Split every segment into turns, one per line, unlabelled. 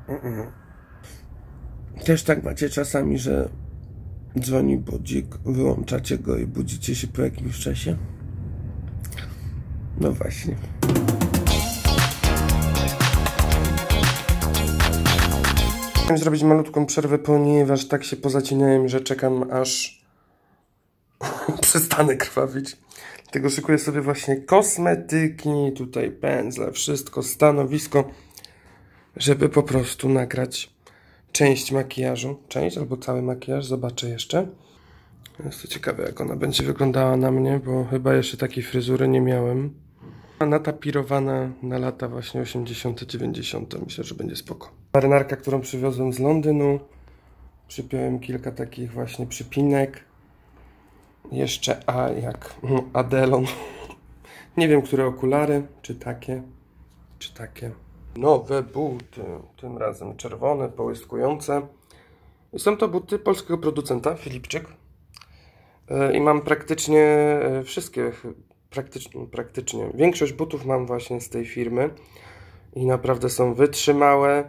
Też tak macie czasami, że dzwoni budzik, wyłączacie go i budzicie się po jakimś czasie? No właśnie. Chciałem zrobić malutką przerwę, ponieważ tak się pozacinałem, że czekam, aż przestanę krwawić. Dlatego szykuję sobie właśnie kosmetyki, tutaj pędzle, wszystko, stanowisko, żeby po prostu nagrać część makijażu. Część albo cały makijaż, zobaczę jeszcze. Jest to ciekawe, jak ona będzie wyglądała na mnie, bo chyba jeszcze takiej fryzury nie miałem. Natapirowana na lata właśnie 80., 90. Myślę, że będzie spoko. Marynarka, którą przywiozłem z Londynu. Przypiąłem kilka takich właśnie przypinek. Jeszcze A jak Adelon. Nie wiem, które okulary. Czy takie, czy takie. Nowe buty. Tym razem czerwone, połyskujące. Są to buty polskiego producenta, Filipczyk. I mam praktycznie wszystkie, praktycznie. Większość butów mam właśnie z tej firmy. I naprawdę są wytrzymałe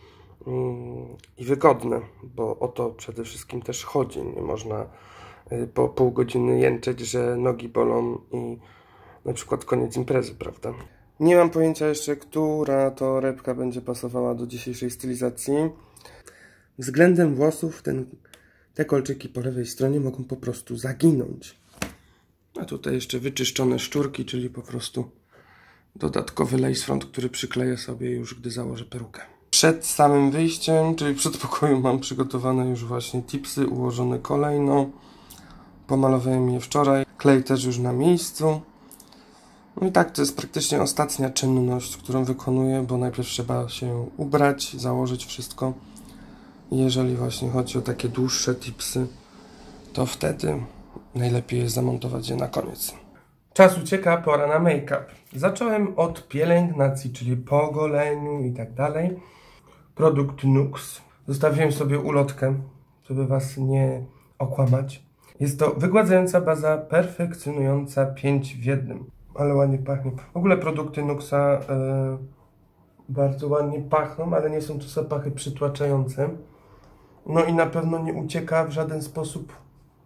i wygodne, bo o to przede wszystkim też chodzi. Nie można po pół godziny jęczeć, że nogi bolą i na przykład koniec imprezy, prawda? Nie mam pojęcia jeszcze, która torebka będzie pasowała do dzisiejszej stylizacji. Względem włosów te kolczyki po lewej stronie mogą po prostu zaginąć. A tutaj jeszcze wyczyszczone szczurki, czyli po prostu dodatkowy lace front, który przykleję sobie już, gdy założę perukę. Przed samym wyjściem, czyli w przedpokoju, mam przygotowane już właśnie tipsy ułożone kolejno. Pomalowałem je wczoraj. Klej też już na miejscu. No i tak, to jest praktycznie ostatnia czynność, którą wykonuję, bo najpierw trzeba się ubrać, założyć wszystko. I jeżeli właśnie chodzi o takie dłuższe tipsy, to wtedy najlepiej jest zamontować je na koniec. Czas ucieka, pora na make-up. Zacząłem od pielęgnacji, czyli po goleniu i tak dalej. Produkt Nux. Zostawiłem sobie ulotkę, żeby Was nie okłamać. Jest to wygładzająca baza, perfekcjonująca 5 w 1. Ale ładnie pachnie. W ogóle produkty Nuxa bardzo ładnie pachną, ale nie są to zapachy przytłaczające. No i na pewno nie ucieka w żaden sposób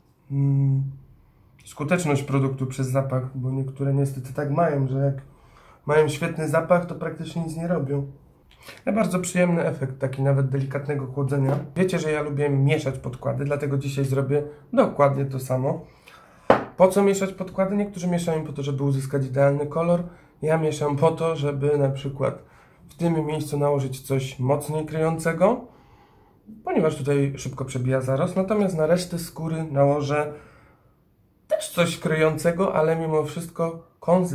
skuteczność produktu przez zapach, bo niektóre niestety tak mają, że jak mają świetny zapach, to praktycznie nic nie robią. Ale bardzo przyjemny efekt, taki nawet delikatnego chłodzenia. Wiecie, że ja lubię mieszać podkłady, dlatego dzisiaj zrobię dokładnie to samo. Po co mieszać podkłady? Niektórzy mieszają po to, żeby uzyskać idealny kolor. Ja mieszam po to, żeby na przykład w tym miejscu nałożyć coś mocniej kryjącego, ponieważ tutaj szybko przebija zarost. Natomiast na resztę skóry nałożę też coś kryjącego, ale mimo wszystko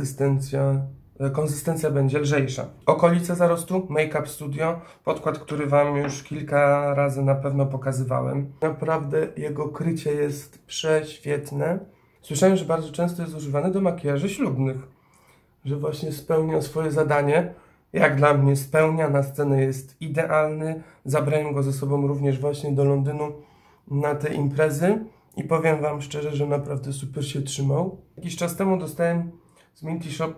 konsystencja będzie lżejsza. Okolice zarostu Make Up Studio, podkład, który Wam już kilka razy na pewno pokazywałem. Naprawdę jego krycie jest prześwietne. Słyszałem, że bardzo często jest używany do makijaży ślubnych, że właśnie spełnia swoje zadanie. Jak dla mnie spełnia, na scenę jest idealny. Zabrałem go ze sobą również właśnie do Londynu na te imprezy i powiem Wam szczerze, że naprawdę super się trzymał. Jakiś czas temu dostałem z Minty Shop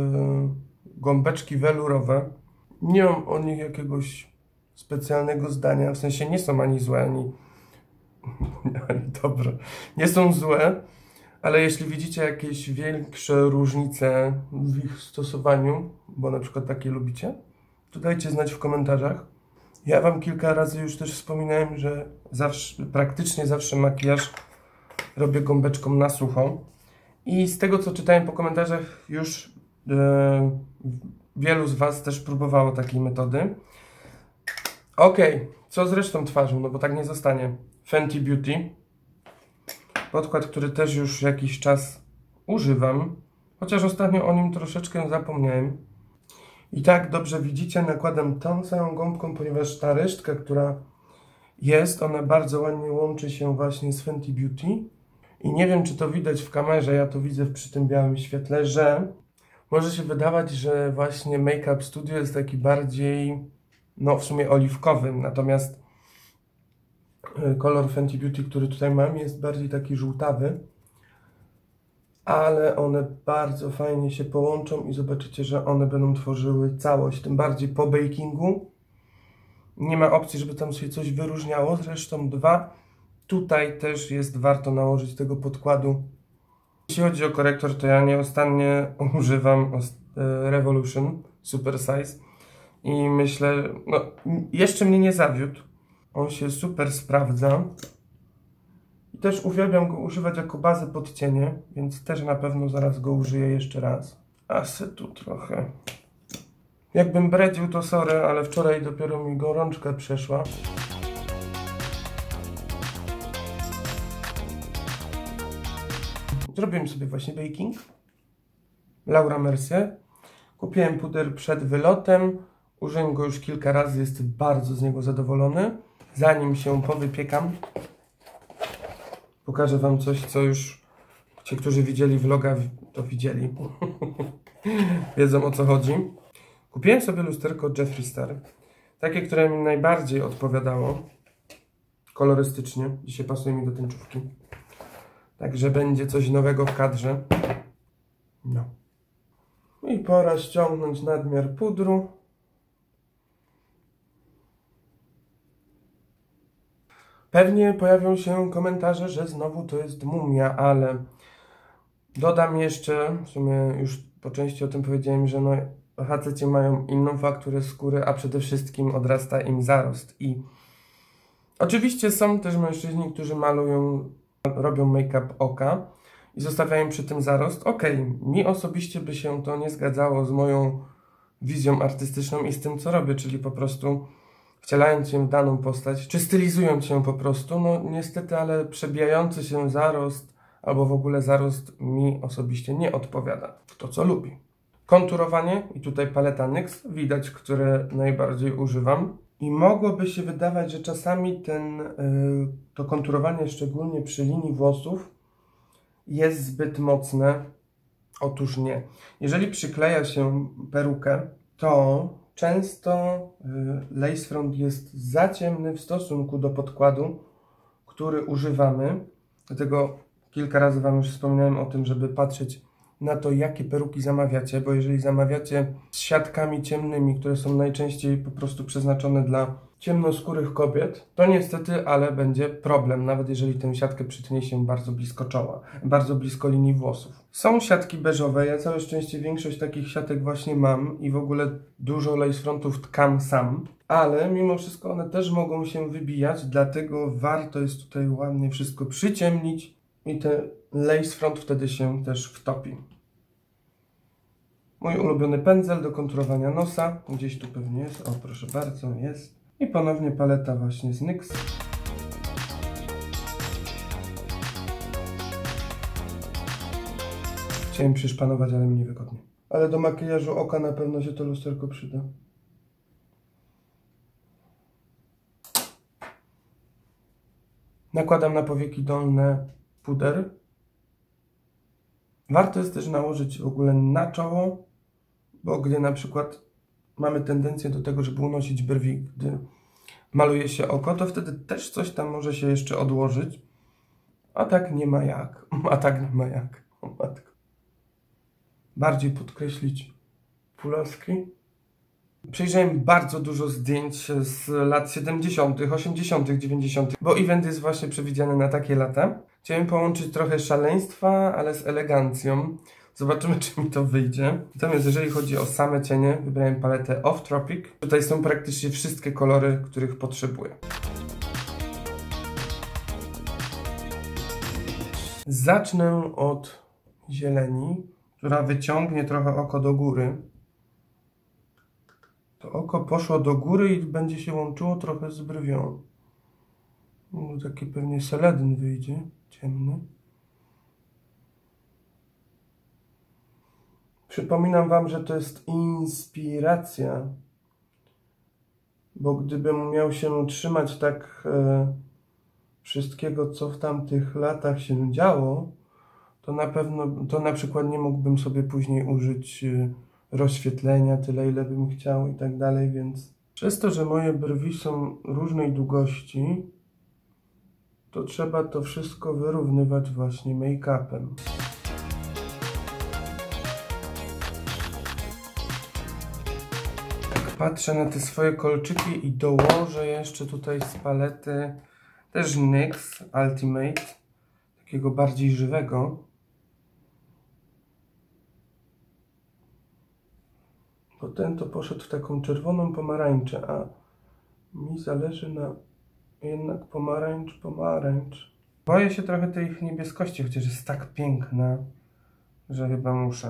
gąbeczki welurowe. Nie mam o nich jakiegoś specjalnego zdania, w sensie nie są ani złe, ani dobre. Nie są złe, ale jeśli widzicie jakieś większe różnice w ich stosowaniu, bo na przykład takie lubicie, to dajcie znać w komentarzach. Ja Wam kilka razy już też wspominałem, że praktycznie zawsze makijaż robię gąbeczką na sucho. I z tego, co czytałem po komentarzach, już wielu z Was też próbowało takiej metody. Ok, co z resztą twarzą? No bo tak nie zostanie. Fenty Beauty. Podkład, który też już jakiś czas używam. Chociaż ostatnio o nim troszeczkę zapomniałem. I tak dobrze widzicie, nakładam tą całą gąbką, ponieważ ta resztka, która jest, ona bardzo ładnie łączy się właśnie z Fenty Beauty. I nie wiem, czy to widać w kamerze, ja to widzę przy tym białym świetle, że może się wydawać, że właśnie Make Up Studio jest taki bardziej, no w sumie oliwkowy, natomiast kolor Fenty Beauty, który tutaj mam, jest bardziej taki żółtawy, ale one bardzo fajnie się połączą i zobaczycie, że one będą tworzyły całość, tym bardziej po bakingu. Nie ma opcji, żeby tam się coś wyróżniało. Zresztą 2. Tutaj też jest warto nałożyć tego podkładu. Jeśli chodzi o korektor, to ja nieustannie używam Revolution Super Size. I myślę, no jeszcze mnie nie zawiódł. On się super sprawdza. I też uwielbiam go używać jako bazę pod cienie, więc też na pewno zaraz go użyję jeszcze raz. A se tu trochę. Jakbym bredził, to sorry, ale wczoraj dopiero mi gorączka przeszła. Zrobiłem sobie właśnie baking. Laura Mercier. Kupiłem puder przed wylotem. Użyłem go już kilka razy, jestem bardzo z niego zadowolony. Zanim się powypiekam, pokażę wam coś, co już ci, którzy widzieli vloga, to widzieli. Wiedzą, o co chodzi. Kupiłem sobie lusterko Jeffree Star. Takie, które mi najbardziej odpowiadało. Kolorystycznie. Dzisiaj pasuje mi do tęczówki. Także będzie coś nowego w kadrze. No. I pora ściągnąć nadmiar pudru. Pewnie pojawią się komentarze, że znowu to jest mumia, ale dodam jeszcze, w sumie już po części o tym powiedziałem, że no faceci mają inną fakturę skóry, a przede wszystkim odrasta im zarost. I oczywiście są też mężczyźni, którzy malują, robią make-up oka i zostawiają przy tym zarost. Okej, mi osobiście by się to nie zgadzało z moją wizją artystyczną i z tym, co robię, czyli po prostu wcielając się w daną postać, czy stylizując się po prostu, no niestety, ale przebijający się zarost albo w ogóle zarost mi osobiście nie odpowiada. Kto co lubi. Konturowanie i tutaj paleta NYX, widać, które najbardziej używam. I mogłoby się wydawać, że czasami to konturowanie, szczególnie przy linii włosów, jest zbyt mocne. Otóż nie. Jeżeli przykleja się perukę, to często lace front jest za ciemny w stosunku do podkładu, który używamy. Dlatego kilka razy wam już wspomniałem o tym, żeby patrzeć na to, jakie peruki zamawiacie, bo jeżeli zamawiacie z siatkami ciemnymi, które są najczęściej po prostu przeznaczone dla ciemnoskórych kobiet, to niestety, ale będzie problem, nawet jeżeli tę siatkę przytnie się bardzo blisko czoła, bardzo blisko linii włosów. Są siatki beżowe, ja całe szczęście większość takich siatek właśnie mam i w ogóle dużo lace frontów tkam sam, ale mimo wszystko one też mogą się wybijać, dlatego warto jest tutaj ładnie wszystko przyciemnić i ten lace front wtedy się też wtopi. Mój ulubiony pędzel do konturowania nosa, gdzieś tu pewnie jest, o proszę bardzo, jest. I ponownie paleta właśnie z NYX. Chciałem przyszpanować, ale mi niewygodnie. Ale do makijażu oka na pewno się to lusterko przyda. Nakładam na powieki dolne puder. Warto jest też nałożyć w ogóle na czoło, bo gdy na przykład mamy tendencję do tego, żeby unosić brwi, gdy maluje się oko, to wtedy też coś tam może się jeszcze odłożyć. A tak nie ma jak. A tak nie ma jak. O matko. Bardziej podkreślić pulaski. Przejrzałem bardzo dużo zdjęć z lat 70., 80., 90., bo event jest właśnie przewidziany na takie lata. Chciałem połączyć trochę szaleństwa, ale z elegancją. Zobaczymy, czy mi to wyjdzie. Natomiast jeżeli chodzi o same cienie, wybrałem paletę Off Tropic. Tutaj są praktycznie wszystkie kolory, których potrzebuję. Zacznę od zieleni, która wyciągnie trochę oko do góry. To oko poszło do góry i będzie się łączyło trochę z brwią. No, taki pewnie seledyn wyjdzie, ciemny. Przypominam wam, że to jest inspiracja, bo gdybym miał się trzymać tak wszystkiego, co w tamtych latach się działo, to na przykład nie mógłbym sobie później użyć rozświetlenia tyle, ile bym chciał i tak dalej, więc przez to, że moje brwi są różnej długości, to trzeba to wszystko wyrównywać właśnie make-upem. Patrzę na te swoje kolczyki i dołożę jeszcze tutaj z palety też NYX Ultimate, takiego bardziej żywego. Bo ten to poszedł w taką czerwoną pomarańczę, a mi zależy na jednak pomarańcz. Boję się trochę tej ich niebieskości, chociaż jest tak piękna, że chyba muszę.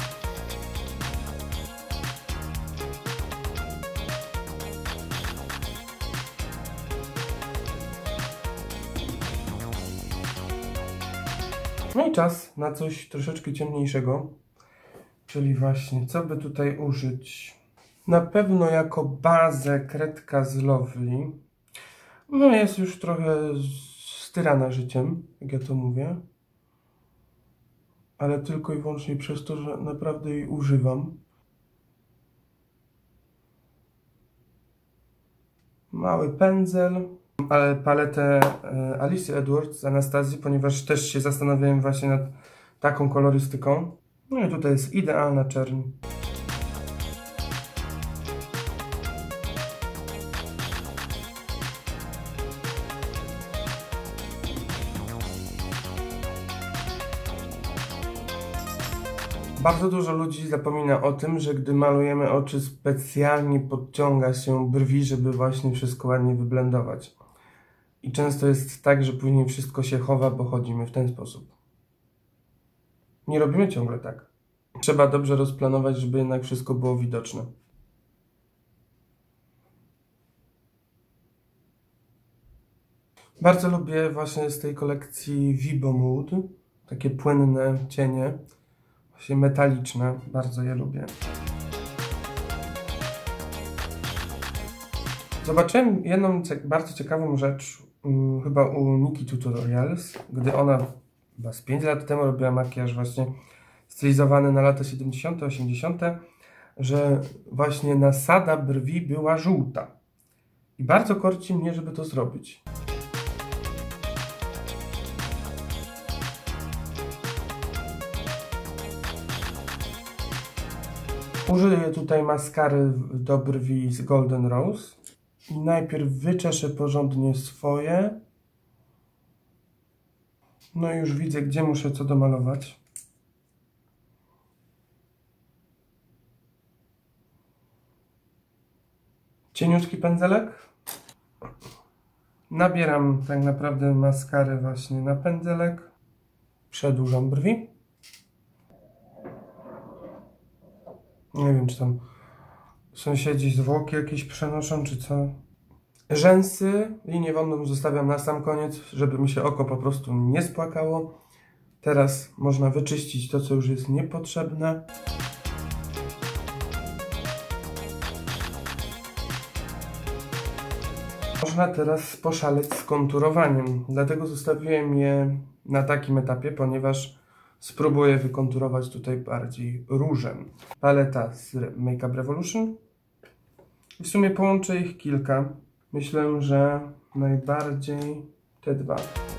No i czas na coś troszeczkę ciemniejszego, czyli właśnie co by tutaj użyć. Na pewno jako bazę kredka z Lovely. No jest już trochę styrana życiem, jak ja to mówię. Ale tylko i wyłącznie przez to, że naprawdę jej używam. Mały pędzel, ale paletę Alice Edwards z Anastazji, ponieważ też się zastanawiałem właśnie nad taką kolorystyką. No i tutaj jest idealna czerń. Bardzo dużo ludzi zapomina o tym, że gdy malujemy oczy, specjalnie podciąga się brwi, żeby właśnie wszystko ładnie wyblendować. I często jest tak, że później wszystko się chowa, bo chodzimy w ten sposób. Nie robimy ciągle tak. Trzeba dobrze rozplanować, żeby jednak wszystko było widoczne. Bardzo lubię właśnie z tej kolekcji Vibo Mood. Takie płynne cienie. Właśnie metaliczne. Bardzo je lubię. Zobaczyłem jedną bardzo ciekawą rzecz chyba u Nikki Tutorials, gdy ona chyba z 5 lat temu robiła makijaż właśnie stylizowany na lata 70., 80., że właśnie nasada brwi była żółta. I bardzo korci mnie, żeby to zrobić. Użyję tutaj maskary do brwi z Golden Rose. I najpierw wyczeszę porządnie swoje. No i już widzę, gdzie muszę co domalować. Cieniutki pędzelek. Nabieram tak naprawdę maskarę właśnie na pędzelek. Przedłużam brwi. Nie wiem, czy tam sąsiedzi zwłoki jakieś przenoszą, czy co. Rzęsy, linię wodną zostawiam na sam koniec, żeby mi się oko po prostu nie spłakało. Teraz można wyczyścić to, co już jest niepotrzebne. Można teraz poszaleć z konturowaniem, dlatego zostawiłem je na takim etapie, ponieważ spróbuję wykonturować tutaj bardziej różem. Paleta z Make Up Revolution. I w sumie połączę ich kilka. Myślę, że najbardziej te dwa.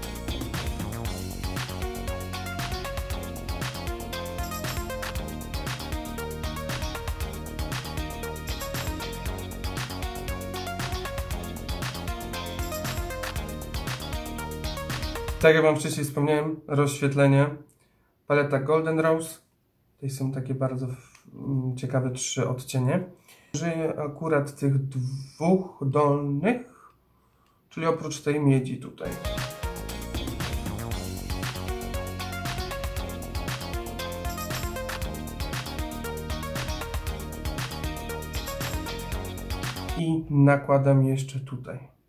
Tak jak wam wcześniej wspomniałem, rozświetlenie. Paleta Golden Rose. Tutaj są takie bardzo ciekawe 3 odcienie. Użyję akurat tych dwóch dolnych, czyli oprócz tej miedzi tutaj. I nakładam jeszcze tutaj.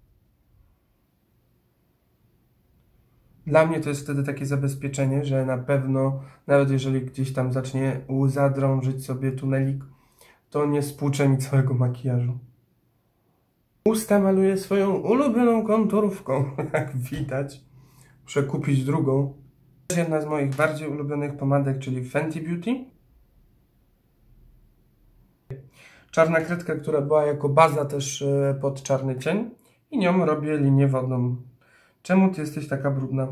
Dla mnie to jest wtedy takie zabezpieczenie, że na pewno, nawet jeżeli gdzieś tam zacznie łza drążyć sobie tunelik, to nie spłucze mi całego makijażu. Usta maluję swoją ulubioną konturówką, jak widać. Muszę kupić drugą. Jedna z moich bardziej ulubionych pomadek, czyli Fenty Beauty. Czarna kredka, która była jako baza też pod czarny cień. I nią robię linię wodną. Czemu ty jesteś taka brudna?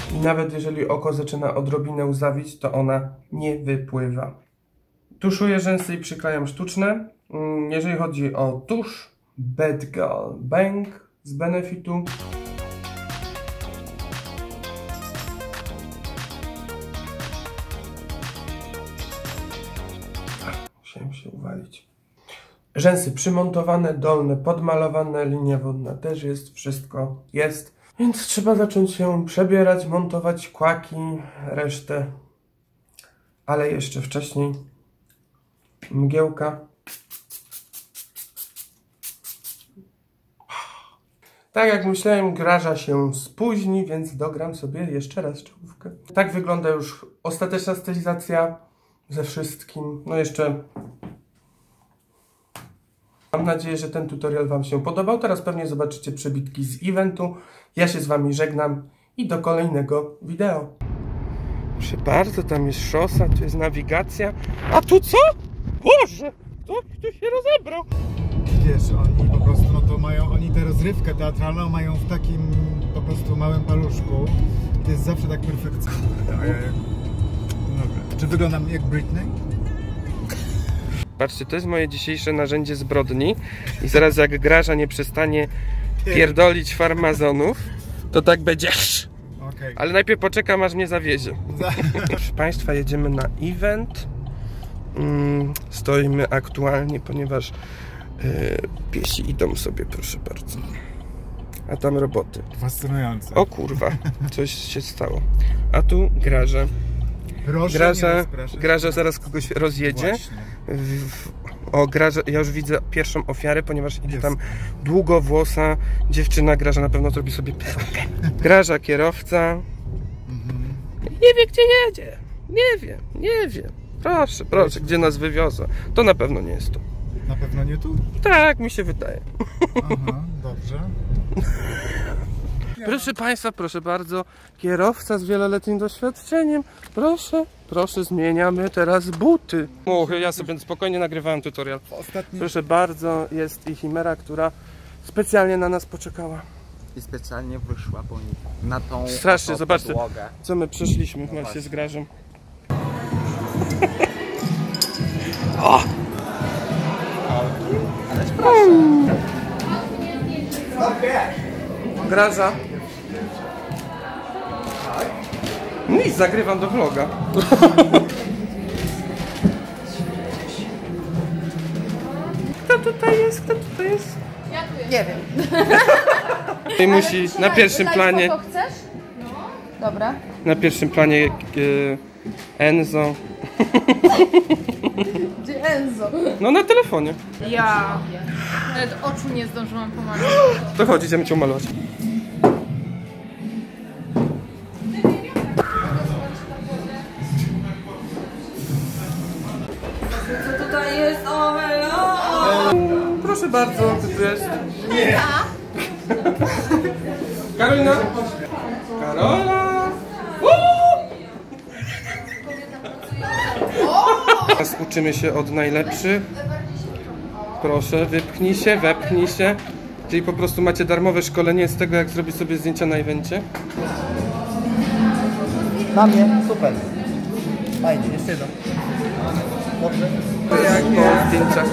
I nawet jeżeli oko zaczyna odrobinę łzawić, to ona nie wypływa. Tuszuję rzęsy i przyklejam sztuczne. Jeżeli chodzi o tusz, Bad Girl Bang z Benefitu. Musiałem się uwalić. Rzęsy przymontowane, dolne podmalowane, linia wodna też jest, wszystko jest. Więc trzeba zacząć się przebierać, montować kłaki, resztę. Ale jeszcze wcześniej mgiełka. Tak jak myślałem, Graża się spóźni, więc dogram sobie jeszcze raz czołówkę. Tak wygląda już ostateczna stylizacja ze wszystkim. No jeszcze mam nadzieję, że ten tutorial Wam się podobał. Teraz pewnie zobaczycie przebitki z eventu. Ja się z Wami żegnam i do kolejnego wideo. Proszę bardzo, tam jest szosa, tu jest nawigacja. A tu co? Boże! Kto się rozebrał?
Wiesz, oni po prostu, no to mają, oni tę rozrywkę teatralną mają w takim po prostu małym paluszku. To jest zawsze tak perfekcyjnie. Dobra. Czy wyglądam jak Britney?
Patrzcie, to jest moje dzisiejsze narzędzie zbrodni i zaraz jak Graża nie przestanie pierdolić farmazonów, to tak będziesz.
Okay.
Ale najpierw poczekam, aż mnie zawiezie. Proszę Państwa, jedziemy na event. Stoimy aktualnie, ponieważ piesi idą sobie, proszę bardzo. A tam roboty.
Fascynujące.
O kurwa, coś się stało. A tu Graża. Graża zaraz kogoś rozjedzie. O, Graża, ja już widzę pierwszą ofiarę, ponieważ idzie tam długowłosa dziewczyna. Graża na pewno zrobi sobie perukę. Graża kierowca. Nie wie, gdzie jedzie. Nie wie. Proszę, gdzie nas wywiozą. To na pewno nie jest tu.
Na pewno nie tu?
Tak, mi się wydaje.
Aha, dobrze.
Proszę Państwa, proszę bardzo, kierowca z wieloletnim doświadczeniem. Proszę, zmieniamy teraz buty. Ja sobie spokojnie nagrywałem tutorial. Proszę bardzo, jest i Chimera, która specjalnie na nas poczekała.
I specjalnie wyszła, bo na tą
strasznie, zobaczcie,
podłogę.
co my przeszliśmy właśnie z Grażą. O!
Ależ proszę.
Graża. Nic, zagrywam do vloga. Kto tutaj jest?
Nie wiem.
I musi na pierwszym planie.
Chcesz? No. Dobra.
Na pierwszym planie Enzo.
Gdzie Enzo?
No na telefonie.
Ja. Nawet oczu nie zdążyłam pomalować.
To chodź, idziemy cię umalować.
Co tutaj jest? O, hello!
Proszę bardzo, ty tu jest. Nie. Karolina. Karola. Teraz uczymy się od najlepszych. Proszę, wypchnij się, wepchnij się. Czyli po prostu macie darmowe szkolenie z tego, jak zrobić sobie zdjęcia na evencie.
Mam je, super. Fajnie, jeszcze jedno. Dobrze.
Jak po zdjęciach.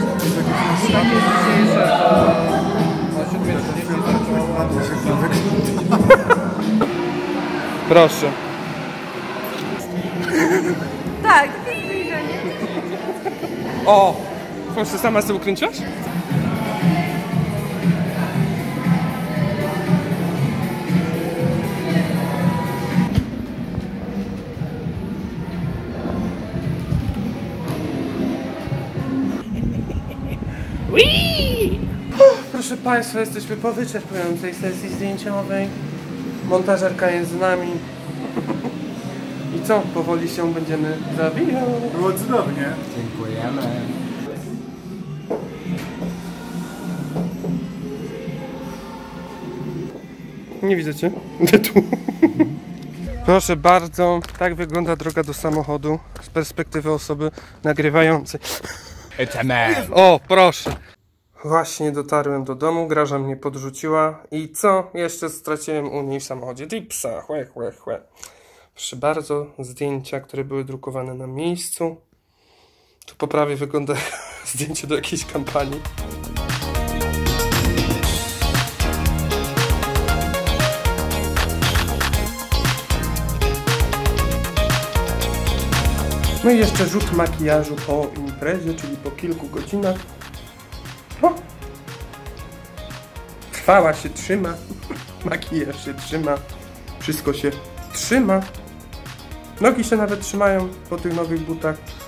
Proszę.
Tak.
O! Proszę, sama sobie ukręciłaś? Proszę Państwa, jesteśmy po wyczerpującej sesji zdjęciowej. Montażerka jest z nami. I co? Powoli się będziemy zawijać.
Było cudownie.
Dziękujemy.
Nie widzę cię. Tu. Proszę bardzo, tak wygląda droga do samochodu z perspektywy osoby nagrywającej.
It's a man.
O, proszę. Właśnie dotarłem do domu, Graża mnie podrzuciła i co? Jeszcze straciłem u niej w samochodzie tipsa, chłe. Proszę bardzo, zdjęcia, które były drukowane na miejscu. Tu po prawej wygląda zdjęcie do jakiejś kampanii. No i jeszcze rzut makijażu po imprezie, czyli po kilku godzinach. O! Trwała się trzyma, makijaż się trzyma, wszystko się trzyma. Nogi się nawet trzymają po tych nowych butach.